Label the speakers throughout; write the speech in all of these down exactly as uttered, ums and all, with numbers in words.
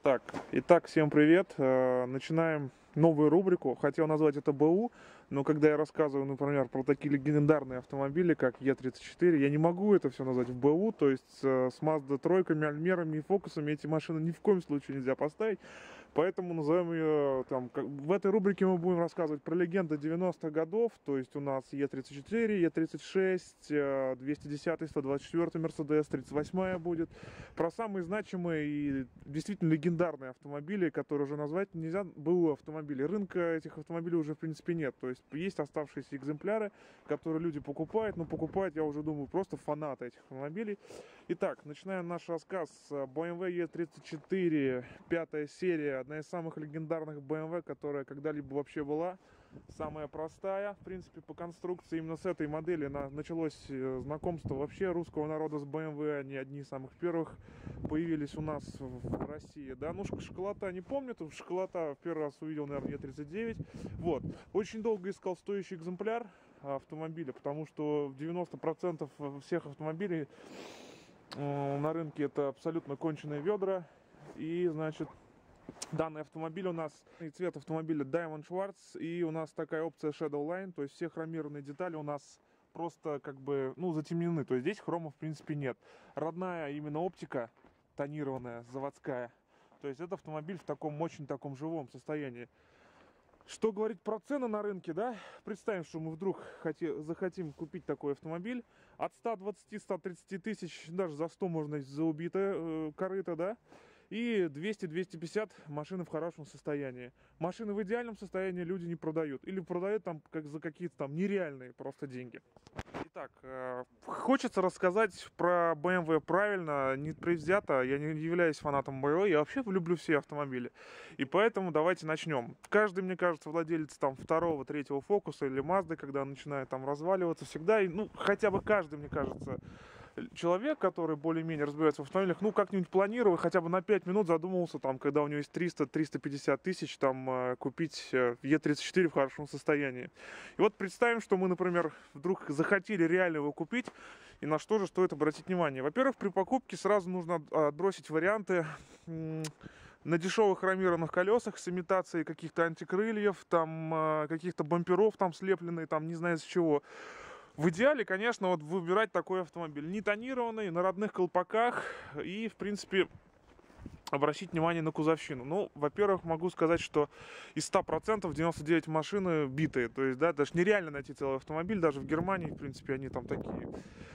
Speaker 1: Так, итак, всем привет. Э, Начинаем новую рубрику. Хотел назвать это БУ, но когда я рассказываю, например, про такие легендарные автомобили, как Е тридцать четыре, я не могу это все назвать в БУ, то есть э, с Mazda тройками, Альмерами и Фокусами эти машины ни в коем случае нельзя поставить, поэтому назовем ее там, как- в этой рубрике мы будем рассказывать про легенды девяностых годов, то есть у нас Е тридцать четыре, Е тридцать шесть, э, двести десять, сто двадцать четыре Mercedes, тридцать восемь будет, про самые значимые и действительно легендарные автомобили, которые уже назвать нельзя, БУ автомобили. Рынка этих автомобилей уже в принципе нет, то есть есть оставшиеся экземпляры, которые люди покупают, но покупают, я уже думаю, просто фанаты этих автомобилей. Итак, начинаем наш рассказ. бэ эм вэ Е тридцать четыре, пятая серия, одна из самых легендарных бэ эм вэ, которая когда-либо вообще была. Самая простая, в принципе, по конструкции. Именно с этой модели на, началось э, знакомство вообще русского народа с бэ эм вэ. Они одни из самых первых появились у нас в, в России. Да, ну шоколата не помню, то шоколата в первый раз увидел, наверное, Е тридцать девять. Вот. Очень долго искал стоящий экземпляр автомобиля, потому что девяносто процентов всех автомобилей э, на рынке это абсолютно конченые ведра. И, значит, данный автомобиль у нас, и цвет автомобиля Diamond Schwarz, и у нас такая опция Shadow Line, то есть все хромированные детали у нас просто как бы, ну, затемнены, то есть здесь хрома в принципе нет. Родная именно оптика, тонированная, заводская, то есть этот автомобиль в таком очень таком живом состоянии. Что говорить про цены на рынке, да? Представим, что мы вдруг хоти, захотим купить такой автомобиль. От ста двадцати — ста тридцати тысяч, даже за сто можно за убитое э, корыто, да? И двести — двести пятьдесят машины в хорошем состоянии. Машины в идеальном состоянии люди не продают. Или продают там как за какие-то там нереальные просто деньги. Итак, э, хочется рассказать про бэ эм вэ правильно, не предвзято. Я не являюсь фанатом бэ эм вэ, я вообще люблю все автомобили. И поэтому давайте начнем. Каждый, мне кажется, владелец там второго, третьего Фокуса или Мазды, когда начинает там разваливаться, всегда, ну, хотя бы каждый, мне кажется, человек, который более-менее разбирается в автомобилях, ну, как-нибудь планировал, хотя бы на пять минут задумывался, там, когда у него есть триста — триста пятьдесят тысяч, там, э, купить э, Е тридцать четыре в хорошем состоянии. И вот представим, что мы, например, вдруг захотели реально его купить, и на что же стоит обратить внимание. Во-первых, при покупке сразу нужно отбросить варианты на дешевых хромированных колесах с имитацией каких-то антикрыльев, там, э, каких-то бамперов там слепленные, там, не знаю из чего. В идеале, конечно, вот выбирать такой автомобиль не тонированный, на родных колпаках и, в принципе, обращать внимание на кузовщину. Ну, во-первых, могу сказать, что из ста процентов девяносто девять машины битые. То есть, да, даже нереально найти целый автомобиль, даже в Германии, в принципе, они там такие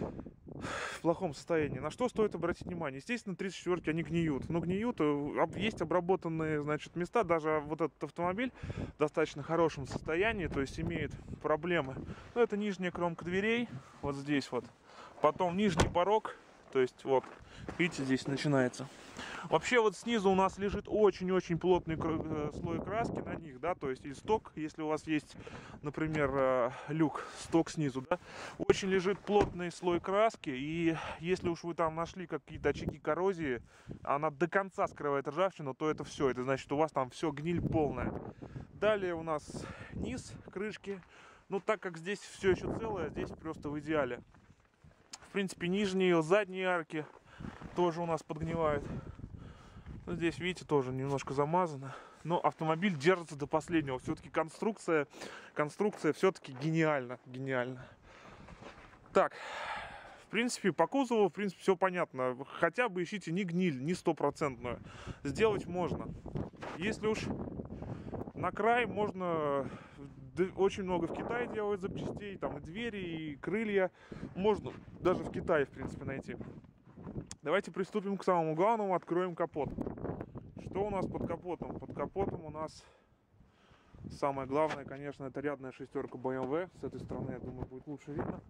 Speaker 1: в плохом состоянии. На что стоит обратить внимание? Естественно, тридцать четыре они гниют. Но гниют, есть обработанные, значит, места. Даже вот этот автомобиль в достаточно хорошем состоянии, то есть имеет проблемы. Но это нижняя кромка дверей, вот здесь вот. Потом нижний порог, то есть вот, видите, здесь начинается. Вообще вот снизу у нас лежит очень-очень плотный слой краски на них, да, то есть и сток, если у вас есть, например, люк, сток снизу, да, очень лежит плотный слой краски, и если уж вы там нашли какие-то очаги коррозии, она до конца скрывает ржавчину, то это все, это значит у вас там все гниль полная. Далее у нас низ крышки, ну так как здесь все еще целое, здесь просто в идеале. В принципе, нижние, задние арки тоже у нас подгнивают. Здесь, видите, тоже немножко замазано. Но автомобиль держится до последнего. Все-таки конструкция, конструкция все-таки гениальна, гениальна. Так, в принципе, по кузову, в принципе, все понятно. Хотя бы ищите не гниль, не стопроцентную. Сделать можно. Если уж на край, можно... Очень много в Китае делают запчастей. Там и двери, и крылья. Можно даже в Китае, в принципе, найти. Давайте приступим к самому главному. Откроем капот. Что у нас под капотом? Под капотом у нас самое главное, конечно, это рядная шестерка бэ эм вэ. С этой стороны, я думаю, будет лучше видно.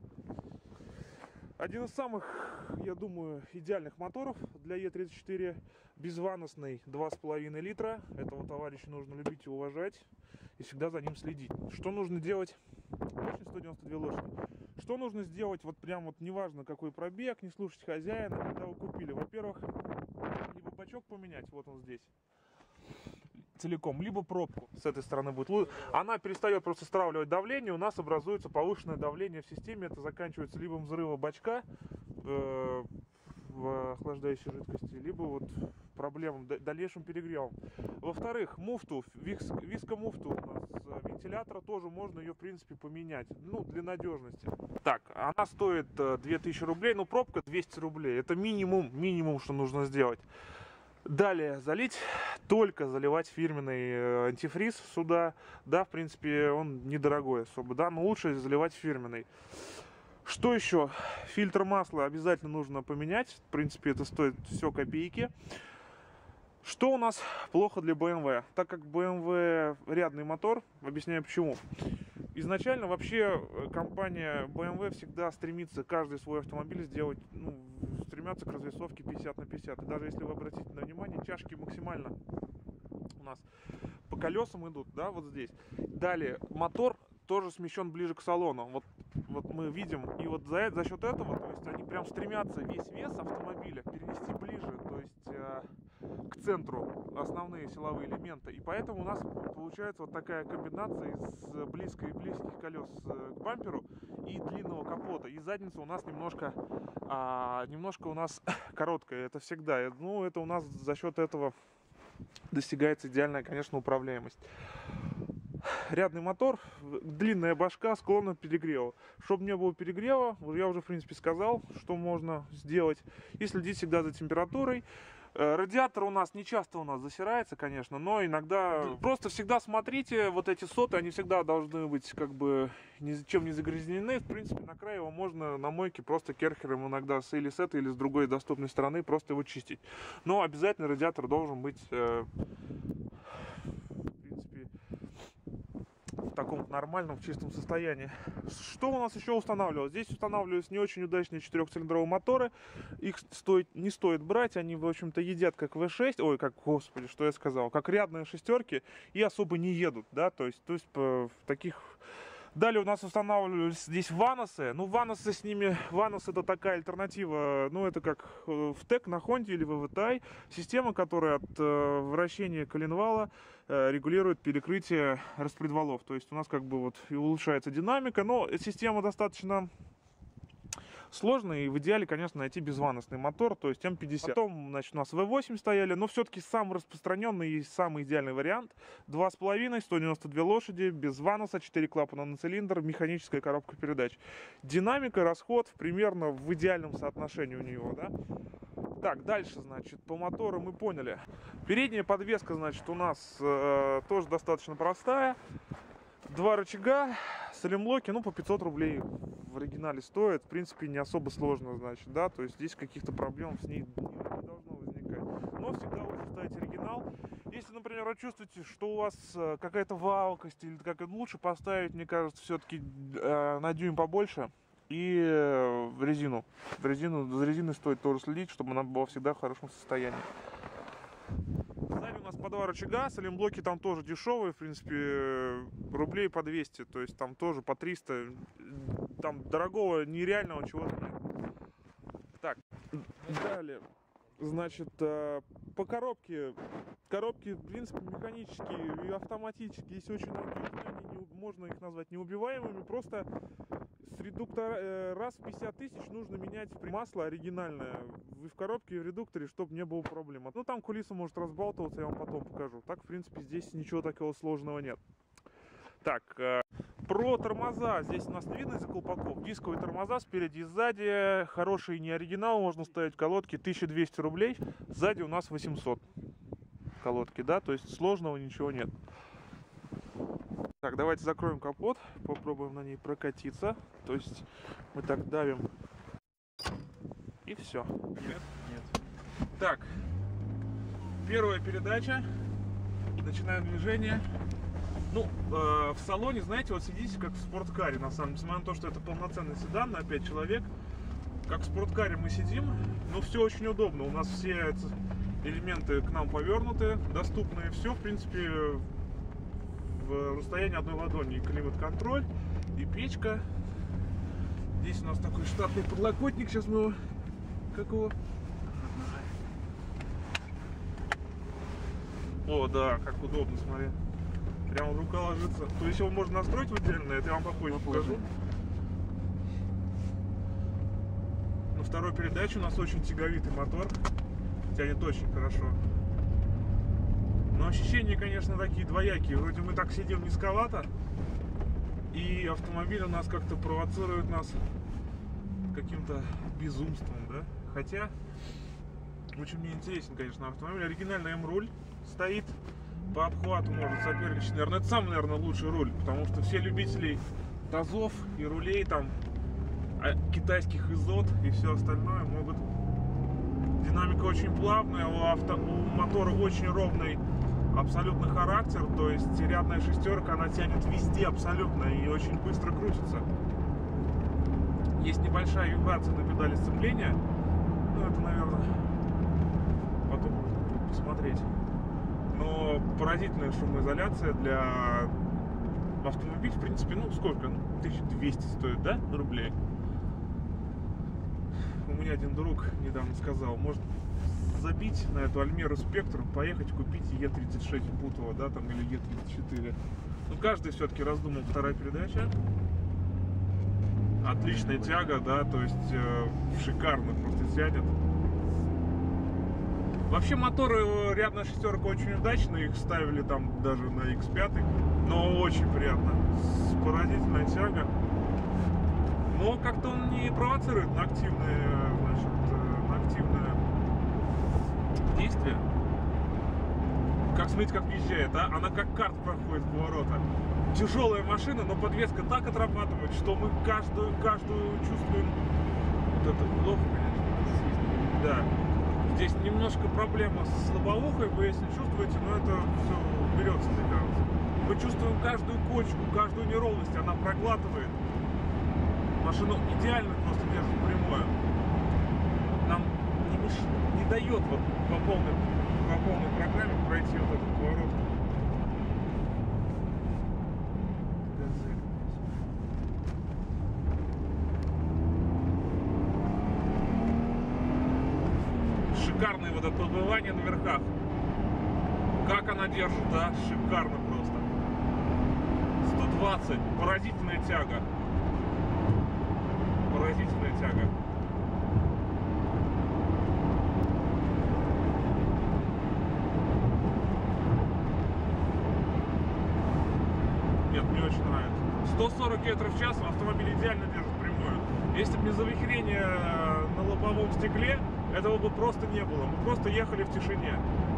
Speaker 1: Один из самых, я думаю, идеальных моторов для Е тридцать четыре. Безваносный два с половиной литра. Этого товарища нужно любить и уважать. И всегда за ним следить. Что нужно делать? Мощность сто девяносто две лошади. Что нужно сделать? Вот прям вот неважно какой пробег, не слушать хозяина, когда вы купили. Во-первых, либо бачок поменять, вот он здесь, целиком, либо пробку с этой стороны будет. Она перестает просто стравливать давление, у нас образуется повышенное давление в системе. Это заканчивается либо взрывом бачка э, в охлаждающей жидкости, либо вот проблемам, дальнейшим перегревам. Во-вторых, муфту, вис, вискомуфту у нас вентилятора тоже можно ее в принципе поменять, ну для надежности. Так, она стоит две тысячи рублей, но пробка двести рублей. Это минимум, минимум, что нужно сделать. Далее залить, только заливать фирменный антифриз сюда, да, в принципе он недорогой особо, да, но лучше заливать фирменный. Что еще? Фильтр масла обязательно нужно поменять, в принципе это стоит все копейки. Что у нас плохо для бэ эм вэ? Так как бэ эм вэ рядный мотор, объясняю почему. Изначально вообще компания бэ эм вэ всегда стремится каждый свой автомобиль сделать, ну, стремятся к развесовке пятьдесят на пятьдесят. И даже если вы обратите на внимание, чашки максимально у нас по колесам идут, да, вот здесь. Далее мотор тоже смещен ближе к салону. Вот, вот мы видим, и вот за, за счет этого, то есть они прям стремятся весь вес автомобиля перенести ближе, то есть э, к центру основные силовые элементы. И поэтому у нас получается вот такая комбинация из близко и близких колес к бамперу и длинного капота. И задница у нас немножко, а, немножко у нас короткая. Это всегда. Ну, это у нас за счет этого достигается идеальная, конечно, управляемость. Рядный мотор, длинная башка, склонна к перегреву. Чтобы не было перегрева, я уже в принципе сказал, что можно сделать. И следить всегда за температурой. Радиатор у нас не часто у нас засирается, конечно, но иногда просто всегда смотрите, вот эти соты, они всегда должны быть как бы ничем не загрязнены. В принципе, на край его можно на мойке просто керхером иногда с, или с этой, или с другой доступной стороны просто его чистить. Но обязательно радиатор должен быть э, в принципе в таком нормальном, в чистом состоянии. Что у нас еще устанавливалось? Здесь устанавливаются не очень удачные четырехцилиндровые моторы. Их стоит, не стоит брать. Они, в общем-то, едят как вэ шесть. Ой, как, господи, что я сказал. Как рядные шестерки. И особо не едут, да. То есть, то есть в таких... Далее у нас устанавливались здесь ваносы. Ну, ваносы с ними... Ванос это такая альтернатива. Ну, это как в ТЭК на Хонде или в вэ тэ ай. Система, которая от э, вращения коленвала э, регулирует перекрытие распредвалов. То есть у нас как бы вот и улучшается динамика. Но система достаточно сложная. И в идеале, конечно, найти безваносный мотор. То есть эм пятьдесят. Потом, значит, у нас вэ восемь стояли. Но все-таки самый распространенный и самый идеальный вариант. два с половиной, сто девяносто две лошади, без ваноса, четыре клапана на цилиндр, механическая коробка передач. Динамика, расход примерно в идеальном соотношении у него, да. Так, дальше, значит, по мотору мы поняли. Передняя подвеска, значит, у нас э, тоже достаточно простая. Два рычага, салимблоки, ну, по пятьсот рублей в оригинале стоит. В принципе, не особо сложно, значит, да. То есть здесь каких-то проблем с ней не должно возникать. Но всегда лучше ставить оригинал. Если, например, вы чувствуете, что у вас какая-то валкость, или как лучше поставить, мне кажется, все-таки э, на дюйм побольше. И в резину. В резину. За резиной стоит тоже следить, чтобы она была всегда в хорошем состоянии. Сзади у нас по два рычага, салимблоки там тоже дешевые, в принципе, рублей по двести, то есть там тоже по триста, там дорогого, нереального чего-то нет. Так, далее, значит, по коробке, коробки, в принципе, механические и автоматические, есть очень многие, можно их назвать неубиваемыми, просто с редуктора раз в пятьдесят тысяч нужно менять масло оригинальное и в коробке, и в редукторе, чтобы не было проблем. Ну, там кулиса может разбалтываться, я вам потом покажу. Так, в принципе, здесь ничего такого сложного нет. Так, э, про тормоза. Здесь у нас не видно из-за колпаков. Дисковые тормоза спереди и сзади. Хороший не оригинал, можно ставить колодки, тысяча двести рублей. Сзади у нас восемьсот колодки, да, то есть сложного ничего нет. Так, давайте закроем капот, попробуем на ней прокатиться. То есть мы так давим, и все. Нет? Нет. Так, первая передача. Начинаем движение. Ну, э, в салоне, знаете, вот сидите как в спорткаре, на самом деле. Несмотря на то, что это полноценный седан на пять человек. Как в спорткаре мы сидим, но все очень удобно. У нас все элементы к нам повернуты, доступные. Все, в принципе, в расстоянии одной ладони. И климат-контроль, и печка. Здесь у нас такой штатный подлокотник. Сейчас мы его... Как его? О, да, как удобно, смотри. Прямо рука ложится. То есть его можно настроить отдельно, это я вам попозже покажу. На второй передаче у нас очень тяговитый мотор. тянет очень хорошо. Но ощущения, конечно, такие двоякие. Вроде мы так сидим низковато, и автомобиль у нас как-то провоцирует нас каким-то безумством, да? Хотя, очень мне интересен, конечно, автомобиль. Оригинальный М-руль стоит. По обхвату может соперничать. Наверное, это самый, наверное, лучший руль, потому что все любители тазов и рулей, там, китайских изот и все остальное могут... Динамика очень плавная, у, авто... у мотора очень ровный абсолютно характер, то есть рядная шестерка, она тянет везде абсолютно и очень быстро крутится. Есть небольшая вибрация на педали сцепления, ну это, наверное, потом можно будет посмотреть. Но поразительная шумоизоляция для автомобиля, в принципе, ну сколько, ну, тысяча двести стоит, да, рублей? У меня один друг недавно сказал, может забить на эту Альмеру Спектру, поехать купить Е тридцать шесть Бутова, да, там, или Е тридцать четыре. Ну, каждый все-таки раздумал, вторая передача. Отличная тяга, да, то есть э, шикарно просто тянет. Вообще моторы рядная шестерка очень удачные, их ставили там даже на икс пять, но очень приятно, поразительная тяга. Но как-то он не провоцирует на активное, значит, на активное действие. Как смотрите, как въезжает, а? Она как карт проходит с поворота. Тяжелая машина, но подвеска так отрабатывает, что мы каждую, каждую чувствуем. Вот это плохо, конечно. Да. Здесь немножко проблема с лобовухой, вы если чувствуете, но это все берется, мне кажется. Мы чувствуем каждую кочку, каждую неровность, она проглатывает. Машину идеально просто держит прямое. Нам не, меш... не дает вот по полной, по полной программе пройти вот этот поворот. Шикарное вот это отбывание на верхах. Как она держит, да? Шикарно просто. сто двадцать. Поразительная тяга. Поразительная тяга. Нет, мне очень нравится. сто сорок километров в час автомобиль идеально держит прямую. Если бы не завихрение на лобовом стекле, этого бы просто не было. Мы просто ехали в тишине.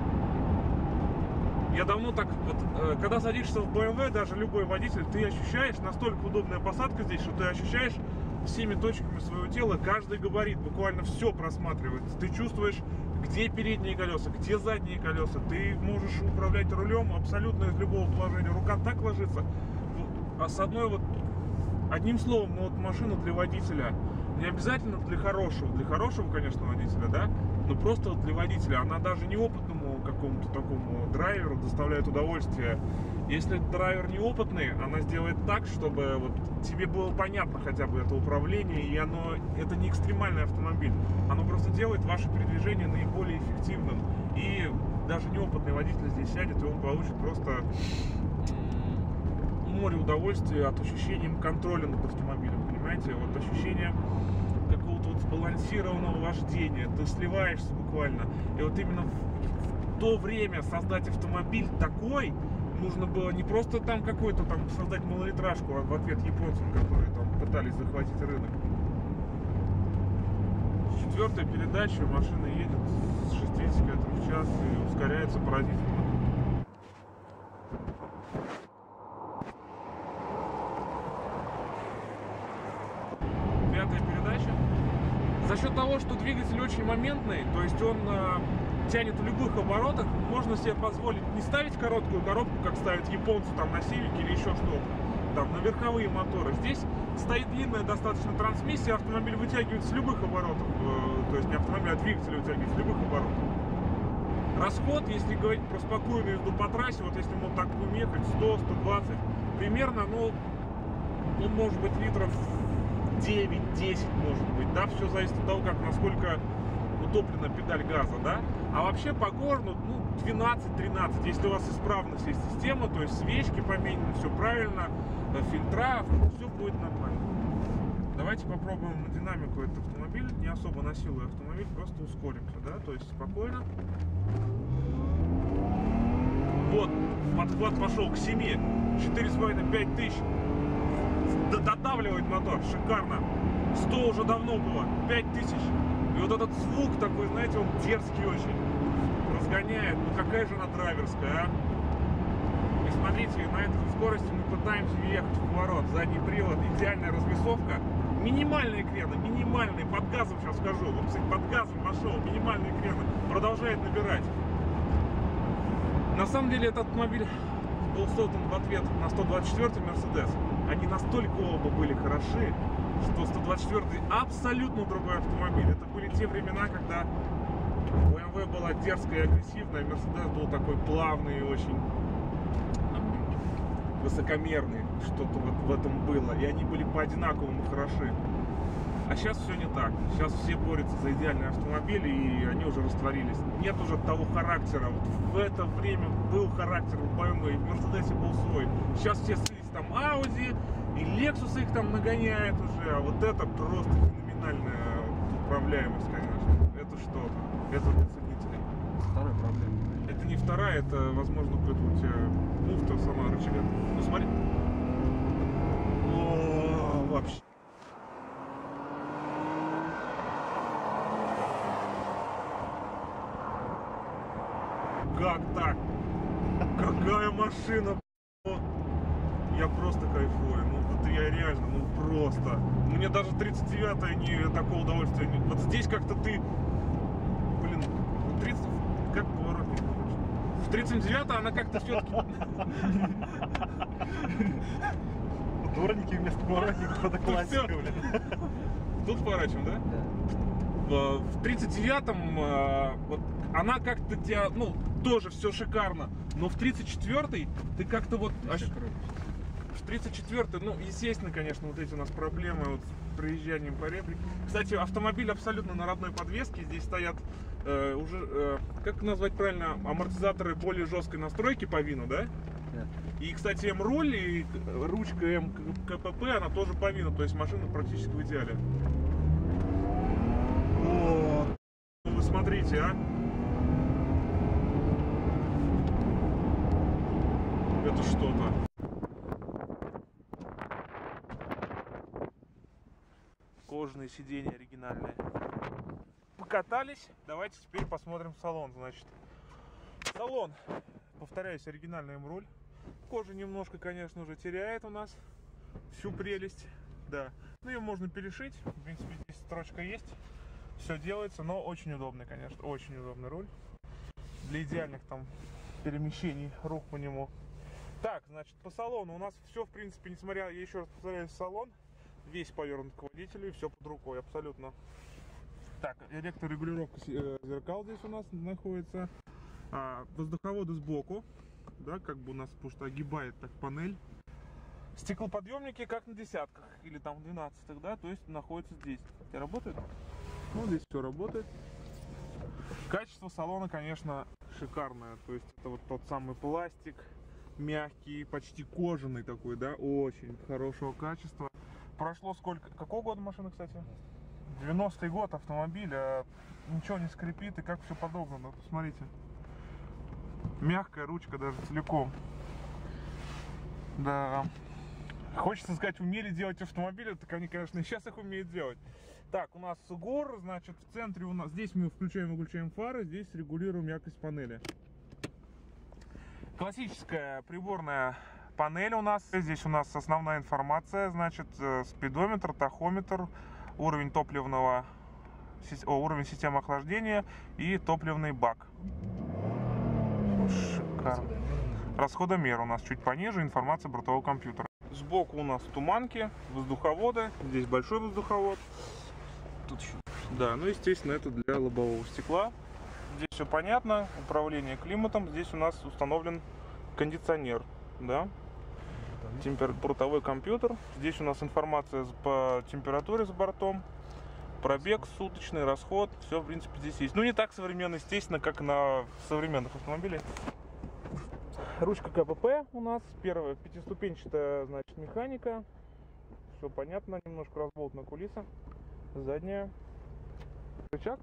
Speaker 1: Я давно так вот, когда садишься в бэ эм вэ, даже любой водитель, ты ощущаешь, настолько удобная посадка здесь, что ты ощущаешь всеми точками своего тела каждый габарит, буквально все просматривается. Ты чувствуешь, где передние колеса, где задние колеса. Ты можешь управлять рулем абсолютно из любого положения. Рука так ложится. А с одной вот, одним словом, ну вот машина для водителя, не обязательно для хорошего, для хорошего, конечно, водителя, да, но просто вот для водителя. Она даже неопытному какому-то такому драйверу доставляет удовольствие. Если драйвер неопытный, она сделает так, чтобы вот тебе было понятно хотя бы это управление, и оно, это не экстремальный автомобиль. Оно просто делает ваше передвижение наиболее эффективным. И даже неопытный водитель здесь сядет, и он получит просто море удовольствия от ощущения контроля над автомобилем, понимаете? Вот ощущение какого-то вот сбалансированного вождения, ты сливаешься буквально. И вот именно в, в то время создать автомобиль такой нужно было не просто там какой-то там создать малолитражку, а в ответ японцам, которые там пытались захватить рынок. С четвертой передачей машина едет с шестидесяти километров в час и ускоряется поразительно. Пятая передача. За счет того, что двигатель очень моментный, то есть он э, тянет в любых оборотах, можно себе позволить не ставить короткую коробку, как ставят японцы там на Сивике или еще что-то, там на верховые моторы. Здесь стоит длинная достаточно трансмиссия, автомобиль вытягивает с любых оборотов, э, то есть не автомобиль, а двигатель вытягивает с любых оборотов. Расход, если говорить про спокойную езду по трассе, вот если мы вот так будем ехать сто — сто двадцать, примерно, ну, ну может быть литров девять-десять, может быть, да, все зависит от того, как, насколько утоплена педаль газа, да, а вообще по городу, ну, двенадцать-тринадцать, если у вас исправна вся система, то есть свечки поменены, все правильно, фильтра, все будет нормально, Давайте попробуем на динамику этот автомобиль, не особо насилуя автомобиль, просто ускоримся, да, то есть спокойно. Вот, подхват пошел к семи, четыре с половиной — пять тысяч. Додавливает мотор, шикарно. сто уже давно было, пять тысяч. И вот этот звук такой, знаете, он дерзкий очень. Разгоняет. Ну какая же она драйверская, а? И смотрите, на этой скорости мы пытаемся въехать в поворот. Задний привод, идеальная развесовка. Минимальные крены, минимальные. Под газом сейчас скажу. Вот, кстати, под газом пошел, минимальные крены. Продолжает набирать. На самом деле этот автомобиль был создан в ответ на сто двадцать четвёртый Mercedes. Они настолько оба были хороши, что сто двадцать четвёртый абсолютно другой автомобиль. Это были те времена, когда бэ эм вэ была дерзкая и агрессивная, Mercedes был такой плавный и очень высокомерный. Что-то вот в этом было. И они были по-одинаковому хороши. А сейчас все не так. Сейчас все борются за идеальный автомобиль, и они уже растворились. Нет уже того характера. Вот в это время был характер у бэ эм вэ, и в Мерседесе был свой. Сейчас все слились, там Audi, и Lexus их там нагоняет уже. А вот это просто феноменальная управляемость, конечно. Это что-то. Это для ценителей.
Speaker 2: Вторая проблема.
Speaker 1: Это не вторая, это, возможно, какой-то у тебя муфта сама рычага. Ну смотри. О, вообще. Как так? Какая машина? Я просто кайфую. Ну вот я реально, ну просто. Мне даже тридцать девятая не такого удовольствия не. Вот здесь как-то ты. Блин, тридцать. Как поворотник? В тридцать девятая она как-то все-таки.
Speaker 2: Дворники вместо поворотников, это классика, блин.
Speaker 1: Тут поворачиваем, да?
Speaker 2: Да.
Speaker 1: В тридцать девятом вот она как-то тебя, ну, тоже все шикарно, но в тридцать четвёртой ты как-то вот аж... в тридцать четвёртой, ну, естественно, конечно, вот эти у нас проблемы вот с проезжанием по реплике. Кстати, автомобиль абсолютно на родной подвеске, здесь стоят э, уже, э, как назвать правильно, амортизаторы более жесткой настройки по вину, да?
Speaker 2: Да.
Speaker 1: И, кстати, М-руль и ручка М К П П, она тоже по вину, то есть машина практически в идеале. О, вы смотрите, а? Это что-то. Кожаные сиденья оригинальные. Покатались. Давайте теперь посмотрим салон, значит. Салон, повторяюсь, оригинальный М-руль. Кожа немножко, конечно, уже теряет у нас всю прелесть. Да. Ну, ее можно перешить. В принципе, здесь строчка есть. Все делается, но очень удобный, конечно. Очень удобный руль. Для идеальных там перемещений рук по нему. Так, значит, по салону у нас все, в принципе, несмотря, я еще раз повторяю, салон весь повернут к водителю, и все под рукой, абсолютно. Так, электрорегулировка зеркал здесь у нас находится. А, воздуховоды сбоку, да, как бы у нас, потому что огибает так панель. Стеклоподъемники как на десятках, или там в двенадцатых, да, то есть находится здесь. Это работает? Ну, здесь все работает. Качество салона, конечно, шикарное, то есть это вот тот самый пластик, мягкий, почти кожаный такой, да, очень хорошего качества. Прошло сколько? Какого года машина, кстати? девяностый год автомобиль, а ничего не скрипит и как все подогнано. Посмотрите. Мягкая ручка даже целиком. Да. Хочется сказать, умели делать автомобили, так они, конечно, и сейчас их умеют делать. Так, у нас ГОР, значит, в центре у нас, здесь мы включаем и выключаем фары, здесь регулируем яркость панели. Классическая приборная панель у нас. Здесь у нас основная информация, значит, спидометр, тахометр, уровень топливного, о, уровень системы охлаждения и топливный бак. Шикарно. Расходомер у нас чуть пониже, информация бортового компьютера. Сбоку у нас туманки, воздуховоды. Здесь большой воздуховод. Тут еще. Да, ну естественно это для лобового стекла. Здесь все понятно. Управление климатом. Здесь у нас установлен кондиционер, да. Темпер... Бортовой компьютер. Здесь у нас информация по температуре за бортом. Пробег суточный, расход. Все, в принципе, здесь есть. Ну, не так современно, естественно, как на современных автомобилях. Ручка К П П у нас. Первая пятиступенчатая, значит, механика. все понятно. Немножко разболтана кулиса. Задняя. Рычаг.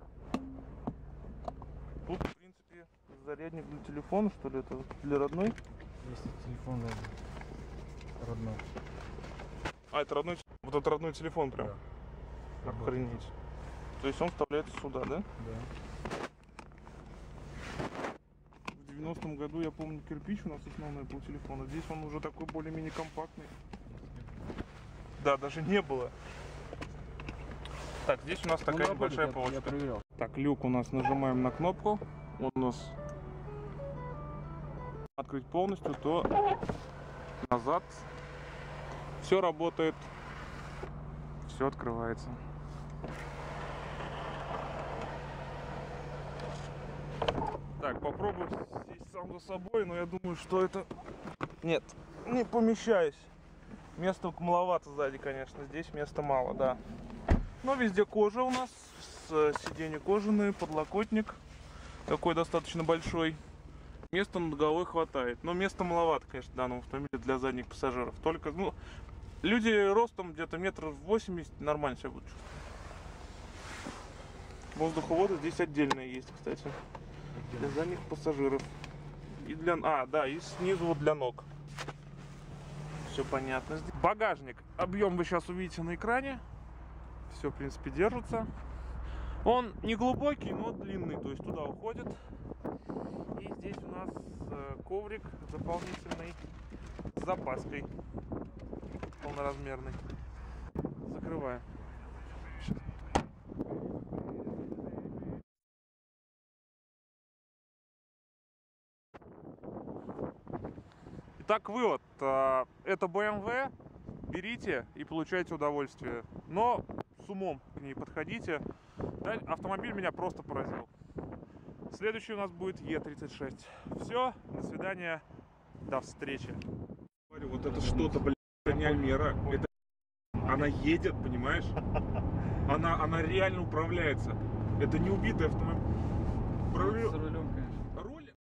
Speaker 1: Тут, в принципе, зарядник для телефона, что ли, это для родной?
Speaker 2: Есть телефон родной.
Speaker 1: А, это родной, вот это родной телефон прям.
Speaker 2: Да.
Speaker 1: Охренеть. То есть он вставляется сюда, да?
Speaker 2: Да.
Speaker 1: В девяностом году, я помню, кирпич у нас основной был телефон. А здесь он уже такой более-менее компактный. Да, даже не было. Так, здесь у нас такая
Speaker 2: Он
Speaker 1: небольшая
Speaker 2: работает, я-
Speaker 1: полочка.
Speaker 2: Я проверял.
Speaker 1: Так, люк у нас нажимаем на кнопку. Он у нас открыть полностью, то назад. Все работает. Все открывается. Так, попробую сесть сам за собой, но я думаю, что это... Нет, не помещаюсь. Места маловато сзади, конечно. Здесь места мало, да. Но везде кожа у нас. Сиденья кожаные, подлокотник. Такой достаточно большой. Места над головой хватает. Но места маловато, конечно, в данном автомобиле для задних пассажиров. Только, ну, люди ростом где-то метров восемьдесят нормально себя будут чувствовать. Воздуховоды здесь отдельные есть, кстати. Для задних пассажиров. И для... А, да, и снизу вот для ног. Все понятно. Багажник. Объем вы сейчас увидите на экране. Все, в принципе, держится. Он не глубокий, но длинный, то есть туда уходит. И здесь у нас коврик дополнительный с запаской полноразмерный. Закрываем. Итак, вывод. Это бэ эм вэ. Берите и получайте удовольствие. Но с умом к ней подходите. Автомобиль меня просто поразил. Следующий у нас будет е тридцать шесть. Все, до свидания, до встречи. Вот это что-то, блядь, это не Альмера. Это... Она едет, понимаешь? Она, она реально управляется. Это не убитый автомобиль. Управля...